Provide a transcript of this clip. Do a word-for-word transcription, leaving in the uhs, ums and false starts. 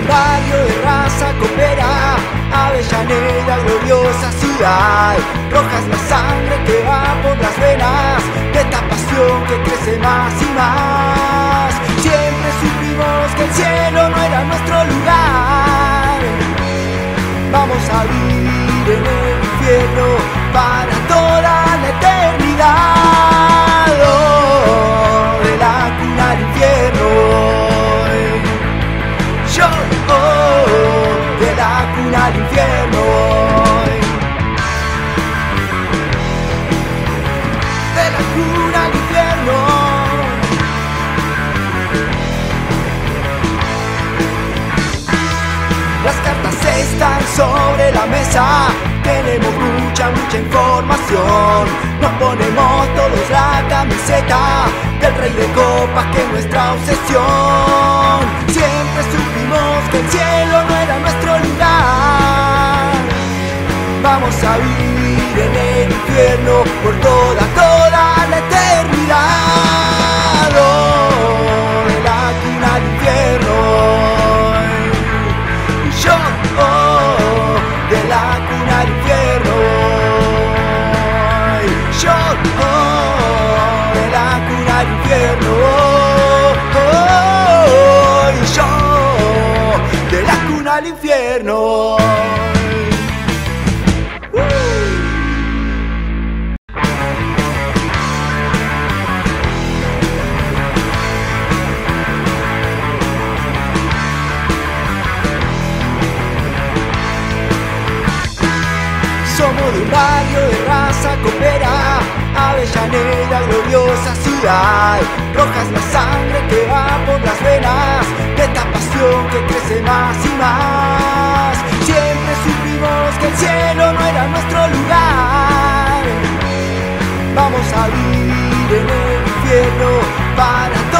un barrio de raza copera, Avellaneda, gloriosa ciudad. Roja es la sangre que va por las venas de esta pasión que crece más y más. Siempre supimos que el cielo no era nuestro lugar. Vamos a vivir en el infierno para toda la eternidad. Oh, de la cuna al infierno. Yo, oh, de la cuna al infierno. De la cuna al infierno. Las cartas están sobre la mesa, tenemos mucha, mucha información. Nos ponemos todos la camiseta del rey de copas que es nuestra obsesión. Siempre supimos que el cielo no era nuestro lugar. Vamos a vivir en el infierno por toda, toda la eternidad. Oh, de la cuna al infierno. Yo, oh, de la cuna al infierno. Yo, oh, de la cuna al infierno. Oh, y yo, de la cuna al infierno. Somos de un barrio de raza copera, Avellaneda, gloriosa ciudad. Roja es la sangre que va por las venas de esta pasión que crece más y más. Siempre supimos que el cielo no era nuestro lugar. Vamos a vivir en el infierno para todos.